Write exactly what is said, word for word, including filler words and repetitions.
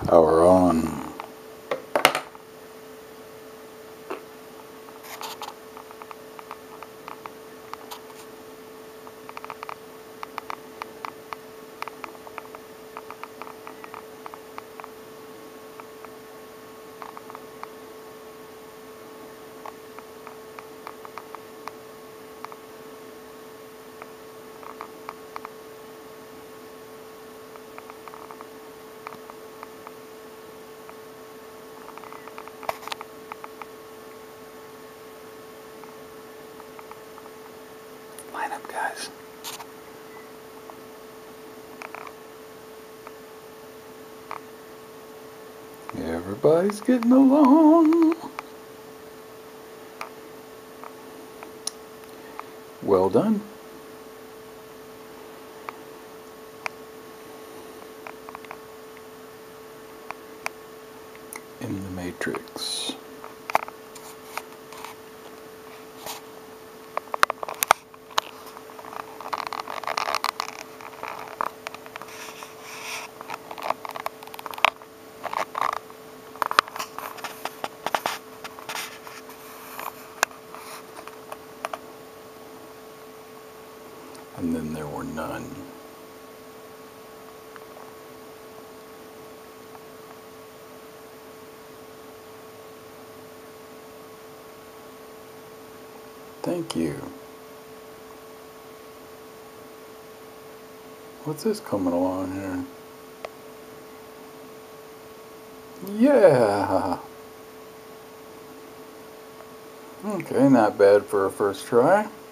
Power on. Line up, guys. Everybody's getting along. Well done. In the matrix. And then there were none. Thank you. What's this coming along here? Yeah! Okay, not bad for a first try.